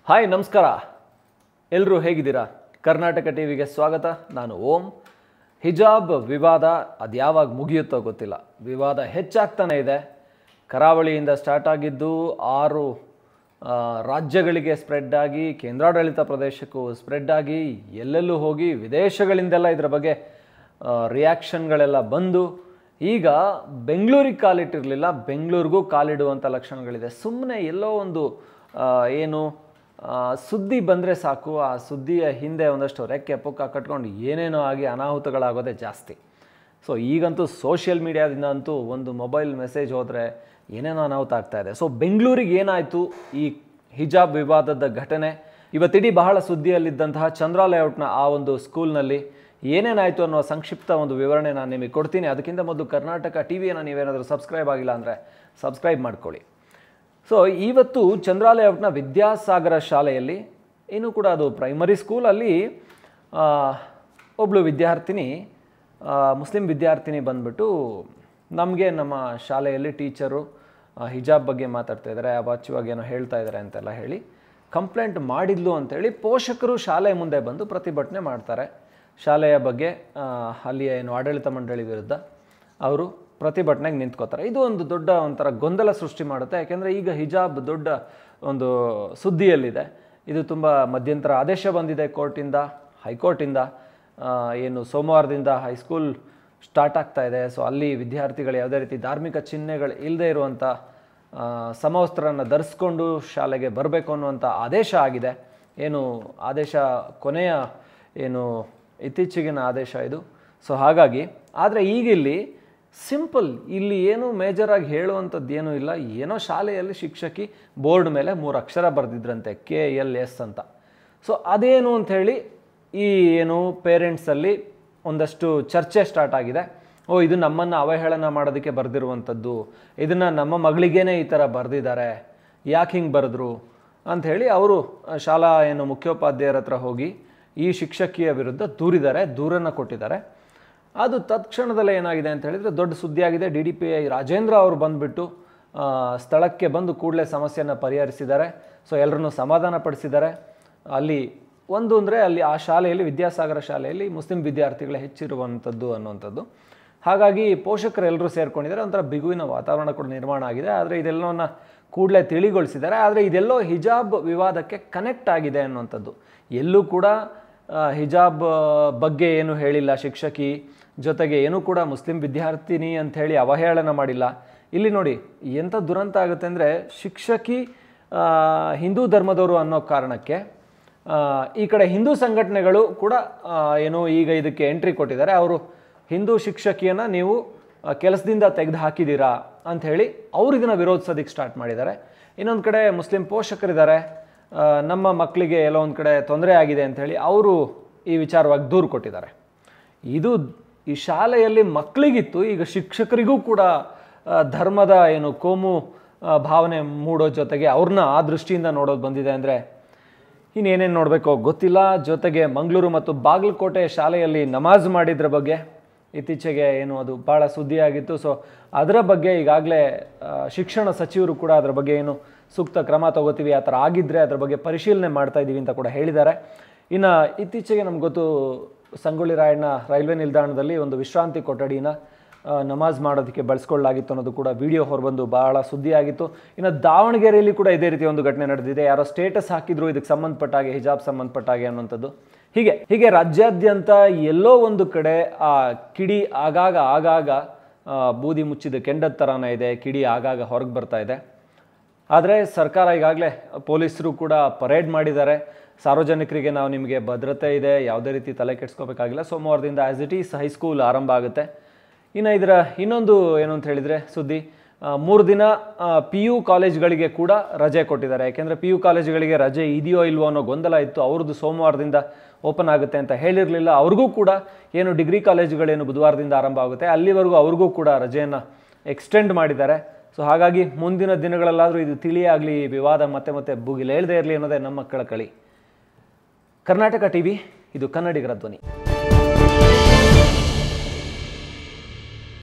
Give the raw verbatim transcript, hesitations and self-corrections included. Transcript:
Hi ನಮಸ್ಕಾರ ಎಲ್ಲರೂ ಹೇಗಿದ್ದೀರಾ ಕರ್ನಾಟಕ ಟಿವಿಗೆ ಸ್ವಾಗತ ನಾನು ಓಂ ಹಿಜಾಬ್ ವಿವಾದ ಅದು ಯಾವಾಗ ಮುಗಿಯುತ್ತೋ ಗೊತ್ತಿಲ್ಲ ವಿವಾದ ಹೆಚ್ಚಾಗ್ತಾನೆ ಇದೆ ಕರಾವಳಿಯಿಂದ ಸ್ಟಾರ್ಟ್ ಆಗಿದ್ದು ಆರು ರಾಜ್ಯಗಳಿಗೆ ಸ್ಪ್ರೆಡ್ ಆಗಿ ಕೇಂದ್ರಾಡಳಿತ ಪ್ರದೇಶಕ್ಕೂ ಸ್ಪ್ರೆಡ್ ಆಗಿ ಎಲ್ಲೆಲ್ಲೂ ಹೋಗಿ ವಿದೇಶಗಳಿಂದೆಲ್ಲ ಇದರ ಬಗ್ಗೆ ರಿಯಾಕ್ಷನ್ಗಳೆಲ್ಲ ಬಂದು ಈಗ ಬೆಂಗಳೂರಿಗೆ ಕಾಲಿಟ್ಟಿರಲಿಲ್ಲ ಬೆಂಗಳೂರಿಗೂ ಕಾಲಿಡುವಂಥ ಲಕ್ಷಣಗಳಿದೆ ಸುಮ್ಮನೆ ಎಲ್ಲೋ ಒಂದು ಏನು ಸುದ್ದಿ ಬಂದರೆ ಸಾಕು ಆ ಸುದ್ದಿಯ ಹಿಂದೆ ಒಂದಷ್ಟು ರೆಕ್ಕೆ ಪುಕ್ಕ ಕಟ್ಕೊಂಡು ಏನೇನೋ ಆಗಿ ಅನಾಹುತಗಳಾಗೋದೇ ಜಾಸ್ತಿ ಸೊ ಈಗಂತೂ ಸೋಷಿಯಲ್ ಮೀಡಿಯಾದಿಂದ ಅಂತೂ ಒಂದು ಮೊಬೈಲ್ ಮೆಸೇಜ್ ಹೋದರೆ ಏನೇನೋ ಅನಾಹುತ ಆಗ್ತಾಯಿದೆ ಸೊ ಬೆಂಗಳೂರಿಗೆ ಏನಾಯಿತು ಈ ಹಿಜಾಬ್ ವಿವಾದದ ಘಟನೆ ಇವತ್ತಿಡೀ ಬಹಳ ಸುದ್ದಿಯಲ್ಲಿದ್ದಂತಹ ಚಂದ್ರ ಲೇಔಟ್ನ ಆ ಒಂದು ಸ್ಕೂಲ್ನಲ್ಲಿ ಏನೇನಾಯಿತು ಅನ್ನೋ ಸಂಕ್ಷಿಪ್ತ ಒಂದು ವಿವರಣೆ ನಾನು ನಿಮಗೆ ಕೊಡ್ತೀನಿ ಅದಕ್ಕಿಂತ ಮೊದಲು ಕರ್ನಾಟಕ ಟಿ ವಿಯನ್ನು ನೀವೇನಾದರೂ ಸಬ್ಸ್ಕ್ರೈಬ್ ಆಗಿಲ್ಲ ಅಂದರೆ ಸಬ್ಸ್ಕ್ರೈಬ್ ಮಾಡ್ಕೊಳ್ಳಿ ಸೊ ಇವತ್ತು ಚಂದ್ರ ಲೇಔಟ್ನ ವಿದ್ಯಾಸಾಗರ ಶಾಲೆಯಲ್ಲಿ ಇನ್ನೂ ಕೂಡ ಅದು ಪ್ರೈಮರಿ ಸ್ಕೂಲಲ್ಲಿ ಒಬ್ಬಳು ವಿದ್ಯಾರ್ಥಿನಿ ಮುಸ್ಲಿಂ ವಿದ್ಯಾರ್ಥಿನಿ ಬಂದ್ಬಿಟ್ಟು ನಮಗೆ ನಮ್ಮ ಶಾಲೆಯಲ್ಲಿ ಟೀಚರು ಹಿಜಾಬ್ ಬಗ್ಗೆ ಮಾತಾಡ್ತಾ ಇದ್ದಾರೆ ಅವಾಚ್ಯವಾಗಿ ಏನೋ ಹೇಳ್ತಾ ಇದ್ದಾರೆ ಅಂತೆಲ್ಲ ಹೇಳಿ ಕಂಪ್ಲೇಂಟ್ ಮಾಡಿದ್ಲು ಅಂಥೇಳಿ ಪೋಷಕರು ಶಾಲೆ ಮುಂದೆ ಬಂದು ಪ್ರತಿಭಟನೆ ಮಾಡ್ತಾರೆ ಶಾಲೆಯ ಬಗ್ಗೆ ಅಲ್ಲಿಯ ಏನು ಆಡಳಿತ ಮಂಡಳಿ ವಿರುದ್ಧ ಅವರು ಪ್ರತಿಭಟನೆಗೆ ನಿಂತ್ಕೋತಾರೆ ಇದು ಒಂದು ದೊಡ್ಡ ಒಂಥರ ಗೊಂದಲ ಸೃಷ್ಟಿ ಮಾಡುತ್ತೆ ಯಾಕೆಂದರೆ ಈಗ ಹಿಜಾಬ್ ದೊಡ್ಡ ಒಂದು ಸುದ್ದಿಯಲ್ಲಿದೆ ಇದು ತುಂಬ ಮಧ್ಯಂತರ ಆದೇಶ ಬಂದಿದೆ ಕೋರ್ಟಿಂದ ಹೈಕೋರ್ಟಿಂದ ಏನು ಸೋಮವಾರದಿಂದ ಹೈಸ್ಕೂಲ್ ಸ್ಟಾರ್ಟ್ ಆಗ್ತಾ ಇದೆ ಸೊ ಅಲ್ಲಿ ವಿದ್ಯಾರ್ಥಿಗಳು ಯಾವುದೇ ರೀತಿ ಧಾರ್ಮಿಕ ಚಿಹ್ನೆಗಳು ಇಲ್ಲದೆ ಇರುವಂಥ ಸಮವಸ್ತ್ರವನ್ನು ಧರಿಸ್ಕೊಂಡು ಶಾಲೆಗೆ ಬರಬೇಕು ಅನ್ನುವಂಥ ಆದೇಶ ಆಗಿದೆ ಏನು ಆದೇಶ ಕೊನೆಯ ಏನು ಇತ್ತೀಚೆಗಿನ ಆದೇಶ ಇದು ಸೊ ಹಾಗಾಗಿ ಆದರೆ ಈಗಿಲ್ಲಿ ಸಿಂಪಲ್ ಇಲ್ಲಿ ಏನು ಮೇಜರಾಗಿ ಹೇಳುವಂಥದ್ದು ಏನೂ ಇಲ್ಲ ಏನೋ ಶಾಲೆಯಲ್ಲಿ ಶಿಕ್ಷಕಿ ಬೋರ್ಡ್ ಮೇಲೆ ಮೂರು ಅಕ್ಷರ ಬರೆದಿದ್ರಂತೆ ಕೆ ಎಲ್ ಎಸ್ ಅಂತ ಸೊ ಅದೇನು ಅಂಥೇಳಿ ಈ ಏನು ಪೇರೆಂಟ್ಸಲ್ಲಿ ಒಂದಷ್ಟು ಚರ್ಚೆ ಸ್ಟಾರ್ಟ್ ಆಗಿದೆ ಓ ಇದು ನಮ್ಮನ್ನು ಅವಹೇಳನ ಮಾಡೋದಕ್ಕೆ ಬರೆದಿರುವಂಥದ್ದು ಇದನ್ನು ನಮ್ಮ ಮಗಳಿಗೇನೆ ಈ ಥರ ಬರೆದಿದ್ದಾರೆ ಯಾಕೆ ಹಿಂಗೆ ಬರೆದ್ರು ಅಂಥೇಳಿ ಅವರು ಶಾಲಾ ಏನು ಮುಖ್ಯೋಪಾಧ್ಯಾಯರ ಹತ್ರ ಹೋಗಿ ಈ ಶಿಕ್ಷಕಿಯ ವಿರುದ್ಧ ದೂರಿದ್ದಾರೆ ದೂರನ್ನು ಕೊಟ್ಟಿದ್ದಾರೆ ಅದು ತತ್ಕ್ಷಣದಲ್ಲೇ ಏನಾಗಿದೆ ಅಂತ ಹೇಳಿದರೆ ದೊಡ್ಡ ಸುದ್ದಿಯಾಗಿದೆ D D P I Rajendra ಅವರು ಬಂದುಬಿಟ್ಟು ಸ್ಥಳಕ್ಕೆ ಬಂದು ಕೂಡಲೇ ಸಮಸ್ಯೆಯನ್ನು ಪರಿಹರಿಸಿದ್ದಾರೆ ಸೊ ಎಲ್ಲರನ್ನೂ ಸಮಾಧಾನ ಪಡಿಸಿದ್ದಾರೆ ಅಲ್ಲಿ ಒಂದು ಅಂದರೆ ಅಲ್ಲಿ ಆ ಶಾಲೆಯಲ್ಲಿ ವಿದ್ಯಾಸಾಗರ ಶಾಲೆಯಲ್ಲಿ ಮುಸ್ಲಿಂ ವಿದ್ಯಾರ್ಥಿಗಳೇ ಹೆಚ್ಚಿರುವಂಥದ್ದು ಅನ್ನುವಂಥದ್ದು ಹಾಗಾಗಿ ಪೋಷಕರೆಲ್ಲರೂ ಸೇರ್ಕೊಂಡಿದ್ದಾರೆ ಒಂಥರ ಬಿಗುವಿನ ವಾತಾವರಣ ಕೂಡ ನಿರ್ಮಾಣ ಆಗಿದೆ ಆದರೆ ಇದೆಲ್ಲವನ್ನ ಕೂಡಲೇ ತಿಳಿಗೊಳಿಸಿದ್ದಾರೆ ಆದರೆ ಇದೆಲ್ಲೋ ಹಿಜಾಬ್ ವಿವಾದಕ್ಕೆ ಕನೆಕ್ಟ್ ಆಗಿದೆ ಅನ್ನುವಂಥದ್ದು ಎಲ್ಲೂ ಕೂಡ ಹಿಜಾಬ್ ಬಗ್ಗೆ ಏನು ಹೇಳಿಲ್ಲ ಶಿಕ್ಷಕಿ ಜೊತೆಗೆ ಏನೂ ಕೂಡ ಮುಸ್ಲಿಂ ವಿದ್ಯಾರ್ಥಿನಿ ಅಂಥೇಳಿ ಅವಹೇಳನ ಮಾಡಿಲ್ಲ ಇಲ್ಲಿ ನೋಡಿ ಎಂಥ ದುರಂತ ಆಗುತ್ತೆ ಅಂದರೆ ಶಿಕ್ಷಕಿ ಹಿಂದೂ ಧರ್ಮದವರು ಅನ್ನೋ ಕಾರಣಕ್ಕೆ ಈ ಕಡೆ ಹಿಂದೂ ಸಂಘಟನೆಗಳು ಕೂಡ ಏನು ಈಗ ಇದಕ್ಕೆ ಎಂಟ್ರಿ ಕೊಟ್ಟಿದ್ದಾರೆ ಅವರು ಹಿಂದೂ ಶಿಕ್ಷಕಿಯನ್ನು ನೀವು ಕೆಲಸದಿಂದ ತೆಗೆದು ಹಾಕಿದ್ದೀರಾ ಅಂಥೇಳಿ ಅವ್ರು ಇದನ್ನು ವಿರೋಧಿಸೋದಕ್ಕೆ ಸ್ಟಾರ್ಟ್ ಮಾಡಿದ್ದಾರೆ ಇನ್ನೊಂದು ಕಡೆ ಮುಸ್ಲಿಂ ಪೋಷಕರಿದ್ದಾರೆ ನಮ್ಮ ಮಕ್ಕಳಿಗೆ ಎಲ್ಲೋ ಒಂದು ಕಡೆ ತೊಂದರೆ ಆಗಿದೆ ಅಂಥೇಳಿ ಅವರು ಈ ವಿಚಾರವಾಗಿ ದೂರು ಕೊಟ್ಟಿದ್ದಾರೆ ಇದು ಈ ಶಾಲೆಯಲ್ಲಿ ಮಕ್ಕಳಿಗಿತ್ತು ಈಗ ಶಿಕ್ಷಕರಿಗೂ ಕೂಡ ಧರ್ಮದ ಏನು ಕೋಮು ಭಾವನೆ ಮೂಡೋ ಜೊತೆಗೆ ಅವ್ರನ್ನ ಆ ದೃಷ್ಟಿಯಿಂದ ನೋಡೋದು ಬಂದಿದೆ ಅಂದರೆ ಇನ್ನೇನೇನು ನೋಡಬೇಕೋ ಗೊತ್ತಿಲ್ಲ ಜೊತೆಗೆ ಮಂಗಳೂರು ಮತ್ತು ಬಾಗಲಕೋಟೆ ಶಾಲೆಯಲ್ಲಿ ನಮಾಜ್ ಮಾಡಿದ್ರ ಬಗ್ಗೆ ಇತ್ತೀಚೆಗೆ ಏನು ಅದು ಭಾಳ ಸುದ್ದಿಯಾಗಿತ್ತು ಸೊ ಅದರ ಬಗ್ಗೆ ಈಗಾಗಲೇ ಶಿಕ್ಷಣ ಸಚಿವರು ಕೂಡ ಅದರ ಬಗ್ಗೆ ಏನು ಸೂಕ್ತ ಕ್ರಮ ತಗೋತೀವಿ ಆ ಥರ ಆಗಿದ್ದರೆ ಅದರ ಬಗ್ಗೆ ಪರಿಶೀಲನೆ ಮಾಡ್ತಾ ಇದ್ದೀವಿ ಅಂತ ಕೂಡ ಹೇಳಿದ್ದಾರೆ ಇನ್ನು ಇತ್ತೀಚೆಗೆ ನಮ್ಗೆ ಗೊತ್ತು ಸಂಗೊಳ್ಳಿ ರಾಯಣ್ಣ ರೈಲ್ವೆ ನಿಲ್ದಾಣದಲ್ಲಿ ಒಂದು ವಿಶ್ರಾಂತಿ ಕೊಠಡಿನ ನಮಾಜ್ ಮಾಡೋದಕ್ಕೆ ಬಳಸ್ಕೊಳ್ಳಲಾಗಿತ್ತು ಅನ್ನೋದು ಕೂಡ ವಿಡಿಯೋ ಹೊರಬಂದು ಭಾಳ ಸುದ್ದಿಯಾಗಿತ್ತು ಇನ್ನು ದಾವಣಗೆರೆಯಲ್ಲಿ ಕೂಡ ಇದೇ ರೀತಿ ಒಂದು ಘಟನೆ ನಡೆದಿದೆ ಯಾರೋ ಸ್ಟೇಟಸ್ ಹಾಕಿದ್ರು ಇದಕ್ಕೆ ಸಂಬಂಧಪಟ್ಟಾಗೆ ಹಿಜಾಬ್ ಸಂಬಂಧಪಟ್ಟಾಗೆ ಅನ್ನುವಂಥದ್ದು ಹೀಗೆ ಹೀಗೆ ರಾಜ್ಯಾದ್ಯಂತ ಎಲ್ಲೋ ಒಂದು ಕಡೆ ಆ ಕಿಡಿ ಆಗಾಗ ಆಗಾಗ ಬೂದಿ ಮುಚ್ಚಿದ ಕೆಂಡದ ಥರನೇ ಇದೆ ಕಿಡಿ ಆಗಾಗ ಹೊರಗೆ ಬರ್ತಾ ಇದೆ ಆದರೆ ಸರ್ಕಾರ ಈಗಾಗಲೇ ಪೊಲೀಸರು ಕೂಡ ಪರೇಡ್ ಮಾಡಿದ್ದಾರೆ ಸಾರ್ವಜನಿಕರಿಗೆ ನಾವು ನಿಮಗೆ ಭದ್ರತೆ ಇದೆ ಯಾವುದೇ ರೀತಿ ತಲೆ ಕೆಡಿಸ್ಕೋಬೇಕಾಗಿಲ್ಲ ಸೋಮವಾರದಿಂದ ಆ್ಯಸ್ ಇಟ್ ಈಸ್ ಹೈಸ್ಕೂಲ್ ಆರಂಭ ಆಗುತ್ತೆ ಇನ್ನು ಇದರ ಇನ್ನೊಂದು ಏನು ಅಂತ ಹೇಳಿದರೆ ಸುದ್ದಿ ಮೂರು ದಿನ ಪಿ ಯು ಕಾಲೇಜ್ಗಳಿಗೆ ಕೂಡ ರಜೆ ಕೊಟ್ಟಿದ್ದಾರೆ ಯಾಕೆಂದರೆ ಪಿ ಯು ಕಾಲೇಜುಗಳಿಗೆ ರಜೆ ಇದೆಯೋ ಇಲ್ವೋ ಅನ್ನೋ ಗೊಂದಲ ಇತ್ತು ಅವ್ರದ್ದು ಸೋಮವಾರದಿಂದ ಓಪನ್ ಆಗುತ್ತೆ ಅಂತ ಹೇಳಿರಲಿಲ್ಲ ಅವ್ರಿಗೂ ಕೂಡ ಏನು ಡಿಗ್ರಿ ಕಾಲೇಜುಗಳೇನು ಬುಧವಾರದಿಂದ ಆರಂಭ ಆಗುತ್ತೆ ಅಲ್ಲಿವರೆಗೂ ಅವ್ರಿಗೂ ಕೂಡ ರಜೆಯನ್ನು ಎಕ್ಸ್ಟೆಂಡ್ ಮಾಡಿದ್ದಾರೆ ಸೊ ಹಾಗಾಗಿ ಮುಂದಿನ ದಿನಗಳಲ್ಲಾದರೂ ಇದು ತಿಳಿಯಾಗಲಿ ವಿವಾದ ಮತ್ತೆ ಮತ್ತೆ ಭುಗಿಲೇಳದೇ ಇರಲಿ ಅನ್ನೋದೇ ನಮ್ಮ ಕಳಕಳಿ ಕರ್ನಾಟಕ ಟಿವಿ ಇದು ಕನ್ನಡಿಗರ ಧ್ವನಿ.